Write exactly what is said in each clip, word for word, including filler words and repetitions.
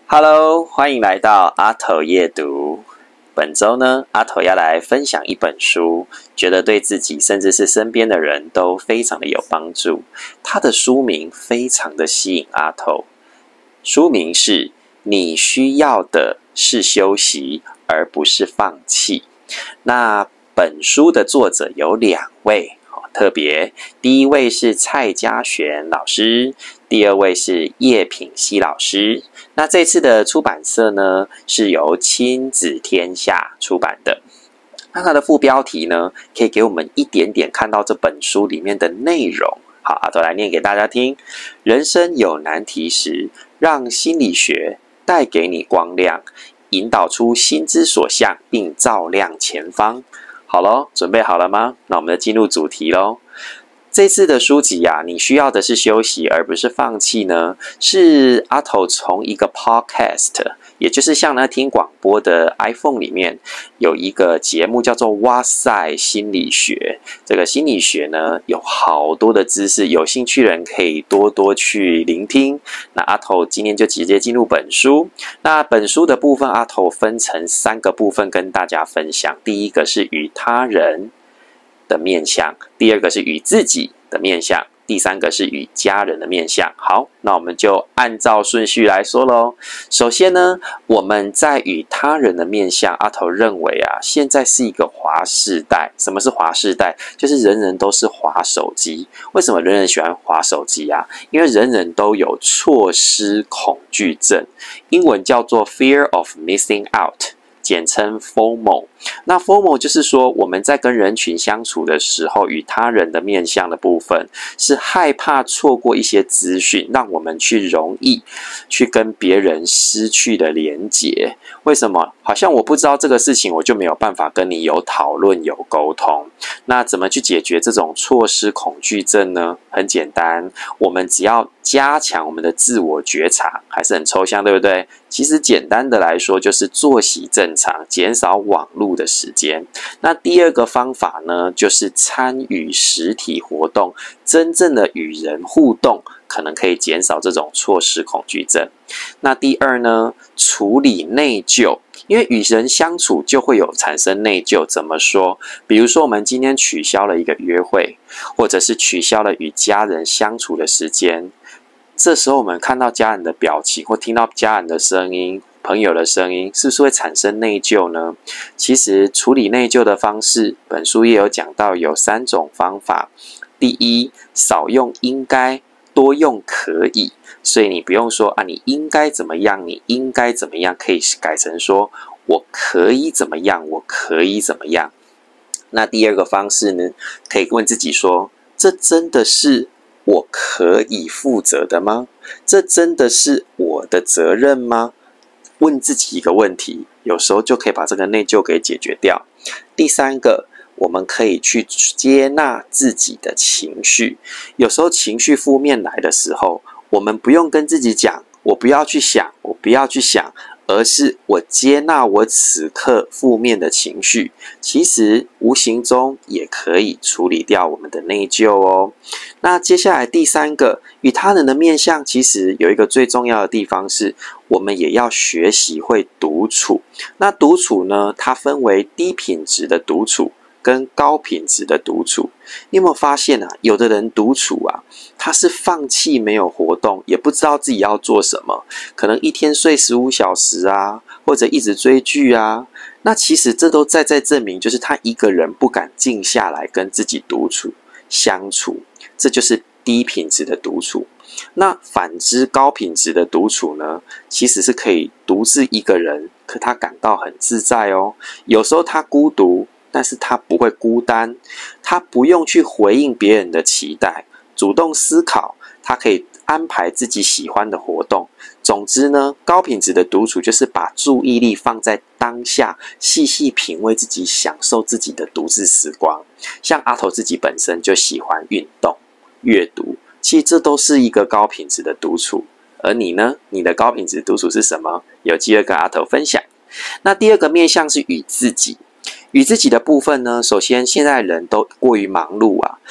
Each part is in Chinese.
Hello， 欢迎来到阿头夜读。本周呢，阿头要来分享一本书，觉得对自己甚至是身边的人都非常的有帮助。它的书名非常的吸引阿头，书名是《你需要的是休息，而不是放弃》。那本书的作者有两位。特别，第一位是蔡嘉璇老师，第二位是叶品熙老师。那这次的出版社呢，是由亲子天下出版的。那它的副标题呢，可以给我们一点点看到这本书里面的内容。好，阿头来念给大家听。人生有难题时，让心理学带给你光亮，引导出心之所向，并照亮前方。好咯，准备好了吗？那我们就进入主题咯。这次的书籍啊，你需要的是休息，而不是放弃呢，是阿头从一个 podcast， 也就是像那听广播的 iPhone 里面有一个节目叫做哇塞心理学。这个心理学呢，有好多的知识，有兴趣的人可以多多去聆听。那阿头今天就直接进入本书。那本书的部分，阿头分成三个部分跟大家分享。第一个是与他人的面向，第二个是与自己的面向，第三个是与家人的面向。好，那我们就按照顺序来说咯。首先呢，我们在与他人的面向，阿头认为啊，现在是一个滑世代。什么是滑世代？就是人人都是滑手机。为什么人人喜欢滑手机啊？因为人人都有错失恐惧症，英文叫做 Fear of Missing Out，简称 F O M O。 那 F O M O 就是说，我们在跟人群相处的时候，与他人的面向的部分是害怕错过一些资讯，让我们去容易去跟别人失去的连结。为什么？好像我不知道这个事情，我就没有办法跟你有讨论有沟通。那怎么去解决这种错失恐惧症呢？很简单，我们只要加强我们的自我觉察，还是很抽象，对不对？其实简单的来说，就是作息正常，减少网络的时间。那第二个方法呢，就是参与实体活动，真正的与人互动，可能可以减少这种错失恐惧症。那第二呢，处理内疚。因为与人相处就会有产生内疚，怎么说？比如说我们今天取消了一个约会，或者是取消了与家人相处的时间，这时候我们看到家人的表情，或听到家人的声音、朋友的声音，是不是会产生内疚呢？其实处理内疚的方式，本书也有讲到，有三种方法。第一，少用应该，多用可以。所以你不用说啊，你应该怎么样，你应该怎么样，可以改成说我可以怎么样，我可以怎么样。那第二个方式呢，可以问自己说，这真的是我可以负责的吗？这真的是我的责任吗？问自己一个问题，有时候就可以把这个内疚给解决掉。第三个，我们可以去接纳自己的情绪。有时候情绪负面来的时候，我们不用跟自己讲，我不要去想，我不要去想，而是我接纳我此刻负面的情绪。其实无形中也可以处理掉我们的内疚哦。那接下来第三个，与他人的面向，其实有一个最重要的地方是，我们也要学习会独处。那独处呢，它分为低品质的独处跟高品质的独处。你有没有发现啊，有的人独处啊，他是放弃没有活动，也不知道自己要做什么，可能一天睡十五小时啊，或者一直追剧啊。那其实这都在在证明，就是他一个人不敢静下来跟自己独处相处，这就是低品质的独处。那反之，高品质的独处呢，其实是可以独自一个人，可他感到很自在哦。有时候他孤独，但是他不会孤单，他不用去回应别人的期待，主动思考，他可以安排自己喜欢的活动。总之呢，高品质的独处就是把注意力放在当下，细细品味自己，享受自己的独自时光。像阿头自己本身就喜欢运动、阅读，其实这都是一个高品质的独处。而你呢？你的高品质独处是什么？有机会跟阿头分享。那第二个面向是与自己。与自己的部分呢，首先现在人都过于忙碌啊，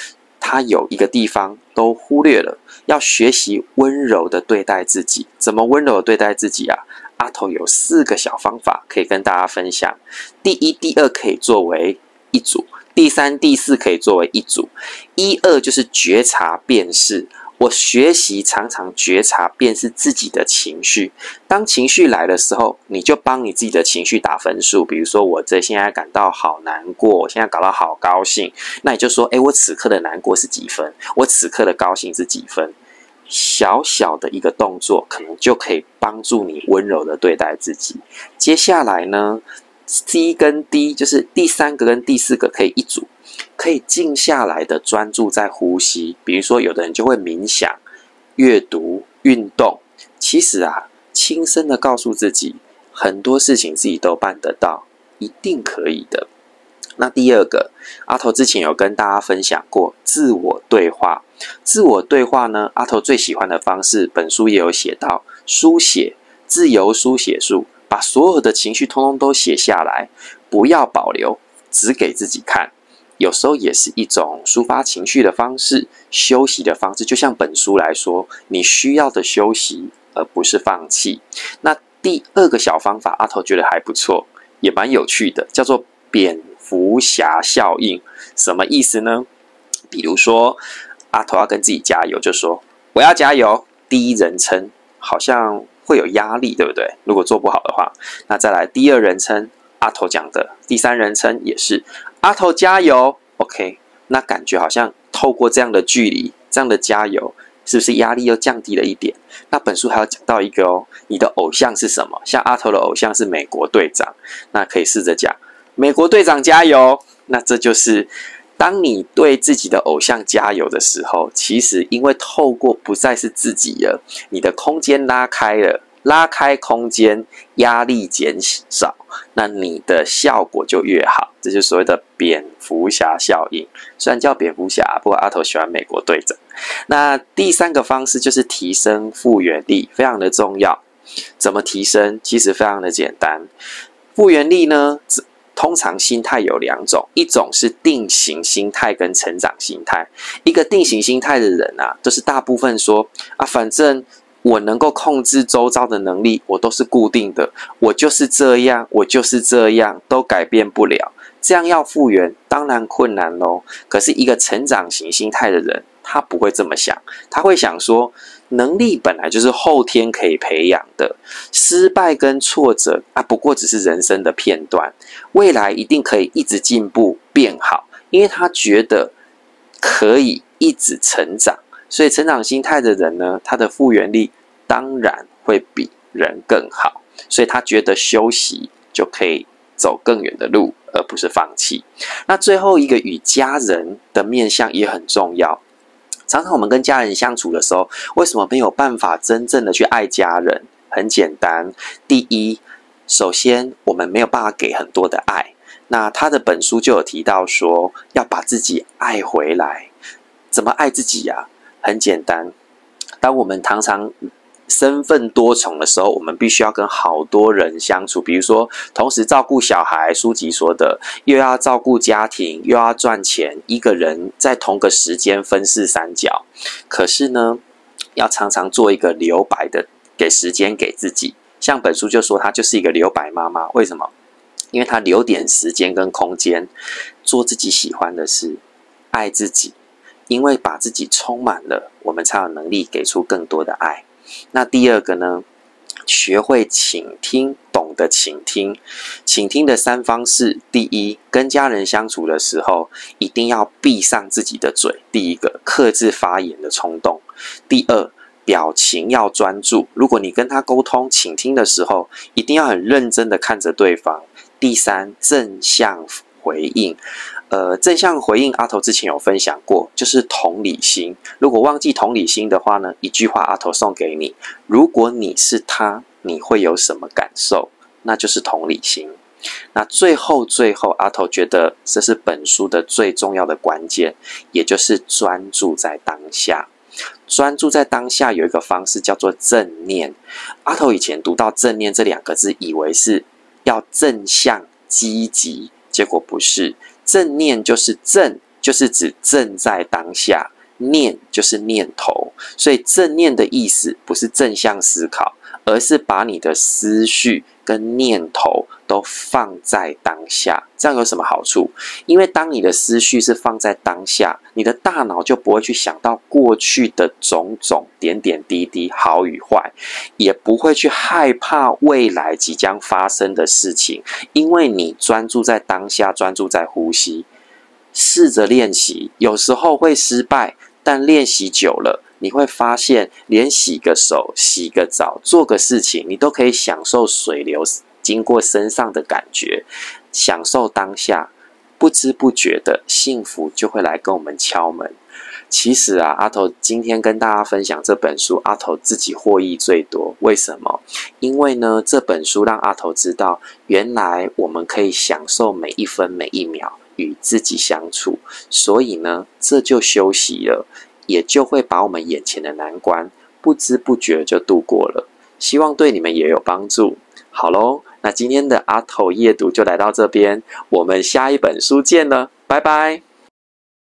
他有一个地方都忽略了，要学习温柔的对待自己。怎么温柔的对待自己啊？阿头有四个小方法可以跟大家分享。第一、第二可以作为一组，第三、第四可以作为一组。一、二就是觉察辨识。我学习常常觉察辨识自己的情绪，当情绪来的时候，你就帮你自己的情绪打分数。比如说，我这现在感到好难过，我现在感到好高兴，那你就说，哎，我此刻的难过是几分？我此刻的高兴是几分？小小的一个动作，可能就可以帮助你温柔的对待自己。接下来呢 ，C 跟 D 就是第三个跟第四个可以一组。可以静下来的专注在呼吸，比如说有的人就会冥想、阅读、运动。其实啊，轻声的告诉自己，很多事情自己都办得到，一定可以的。那第二个，阿头之前有跟大家分享过自我对话。自我对话呢，阿头最喜欢的方式，本书也有写到，书写，自由书写术，把所有的情绪通通都写下来，不要保留，只给自己看。有时候也是一种抒发情绪的方式，休息的方式。就像本书来说，你需要的休息，而不是放弃。那第二个小方法，阿头觉得还不错，也蛮有趣的，叫做蝙蝠侠效应。什么意思呢？比如说，阿头要跟自己加油，就说我要加油。第一人称好像会有压力，对不对？如果做不好的话，那再来第二人称。阿头讲的第三人称也是阿头加油 ，OK， 那感觉好像透过这样的距离，这样的加油，是不是压力又降低了一点？那本书还要讲到一个哦，你的偶像是什么？像阿头的偶像是美国队长，那可以试着讲美国队长加油。那这就是当你对自己的偶像加油的时候，其实因为透过不再是自己了，你的空间拉开了。拉开空间，压力减少，那你的效果就越好。这就是所谓的蝙蝠侠效应。虽然叫蝙蝠侠，不过阿头喜欢美国队长。那第三个方式就是提升复原力，非常的重要。怎么提升？其实非常的简单。复原力呢，通常心态有两种，一种是定型心态跟成长心态。一个定型心态的人啊，就是大部分说啊，反正。我能够控制周遭的能力，我都是固定的，我就是这样，我就是这样，都改变不了。这样要复原，当然困难咯。可是一个成长型心态的人，他不会这么想，他会想说，能力本来就是后天可以培养的，失败跟挫折啊，不过只是人生的片段，未来一定可以一直进步变好，因为他觉得可以一直成长。所以成长心态的人呢，他的复原力当然会比人更好，所以他觉得休息就可以走更远的路，而不是放弃。那最后一个与家人的面向也很重要。常常我们跟家人相处的时候，为什么没有办法真正的去爱家人？很简单，第一，首先我们没有办法给很多的爱。那他的本书就有提到说，要把自己爱回来。怎么爱自己呀？很简单，当我们常常身份多重的时候，我们必须要跟好多人相处，比如说同时照顾小孩，书籍说的，又要照顾家庭，又要赚钱，一个人在同个时间分饰三角。可是呢，要常常做一个留白的，给时间给自己。像本书就说，她就是一个留白妈妈，为什么？因为她留点时间跟空间，做自己喜欢的事，爱自己。因为把自己充满了，我们才有能力给出更多的爱。那第二个呢，学会倾听，懂得倾听。倾听的三方式：第一，跟家人相处的时候，一定要闭上自己的嘴。第一个，克制发言的冲动；第二，表情要专注。如果你跟他沟通、倾听的时候，一定要很认真的看着对方。第三，正向回应。呃，正向回应，阿头之前有分享过，就是同理心。如果忘记同理心的话呢，一句话阿头送给你：如果你是他，你会有什么感受？那就是同理心。那最后最后，阿头觉得这是本书的最重要的关键，也就是专注在当下。专注在当下有一个方式叫做正念。阿头以前读到正念这两个字，以为是要正向积极，结果不是。正念就是正就是指正在当下，念就是念头，所以正念的意思不是正向思考，而是把你的思绪跟念头都放在当下。这样有什么好处？因为当你的思绪是放在当下，你的大脑就不会去想到过去的种种点点滴滴好与坏，也不会去害怕未来即将发生的事情，因为你专注在当下，专注在呼吸。试着练习，有时候会失败，但练习久了，你会发现连洗个手、洗个澡、做个事情，你都可以享受水流经过身上的感觉，享受当下，不知不觉的幸福就会来跟我们敲门。其实啊，阿头今天跟大家分享这本书，阿头自己获益最多。为什么？因为呢，这本书让阿头知道，原来我们可以享受每一分每一秒与自己相处，所以呢，这就休息了，也就会把我们眼前的难关不知不觉就度过了。希望对你们也有帮助。好咯，那今天的阿头夜读就来到这边，我们下一本书见了，拜拜。